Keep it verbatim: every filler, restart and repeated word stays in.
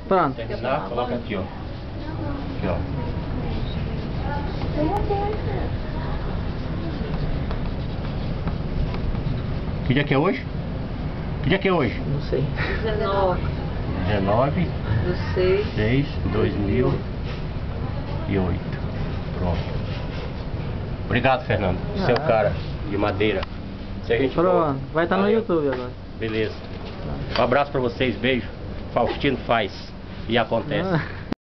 Pronto. Terminar, coloca aqui, ó. Aqui, ó. Que dia que é hoje? Que dia que é hoje? Não sei. dezenove dezenove do seis seis de dois mil e oito. Pronto. Obrigado, Fernando. Seu Ah. cara de madeira. Se a gente Pronto. Vai estar no Valeu. YouTube agora. Beleza. Um abraço pra vocês, beijo. Faustino faz. E acontece. Ah.